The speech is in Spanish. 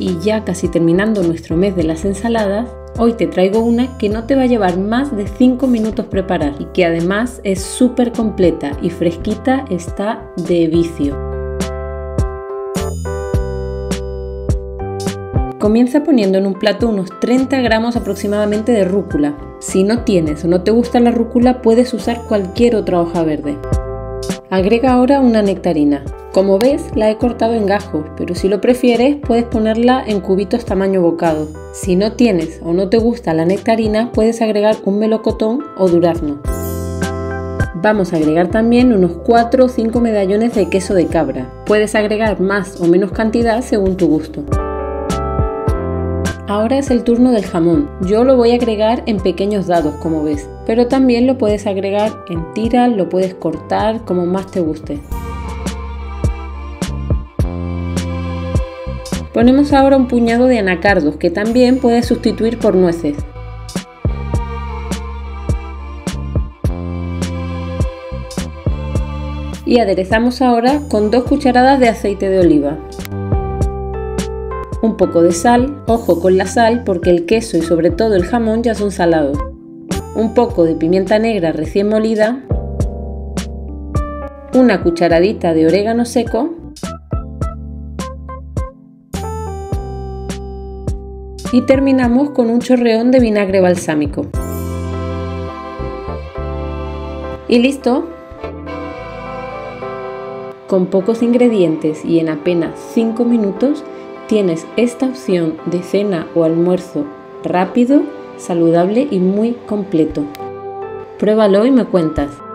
Y ya casi terminando nuestro mes de las ensaladas, hoy te traigo una que no te va a llevar más de 5 minutos preparar y que además es súper completa y fresquita, está de vicio. Comienza poniendo en un plato unos 30 gramos aproximadamente de rúcula. Si no tienes o no te gusta la rúcula, puedes usar cualquier otra hoja verde. Agrega ahora una nectarina. Como ves, la he cortado en gajos, pero si lo prefieres puedes ponerla en cubitos tamaño bocado. Si no tienes o no te gusta la nectarina, puedes agregar un melocotón o durazno. Vamos a agregar también unos 4 o 5 medallones de queso de cabra. Puedes agregar más o menos cantidad según tu gusto. Ahora es el turno del jamón. Yo lo voy a agregar en pequeños dados, como ves, pero también lo puedes agregar en tiras, lo puedes cortar como más te guste. Ponemos ahora un puñado de anacardos, que también puedes sustituir por nueces. Y aderezamos ahora con 2 cucharadas de aceite de oliva. Un poco de sal, ojo con la sal porque el queso y sobre todo el jamón ya son salados. Un poco de pimienta negra recién molida. Una cucharadita de orégano seco. Y terminamos con un chorreón de vinagre balsámico. Y listo. Con pocos ingredientes y en apenas 5 minutos tienes esta opción de cena o almuerzo rápido, saludable y muy completo. Pruébalo y me cuentas.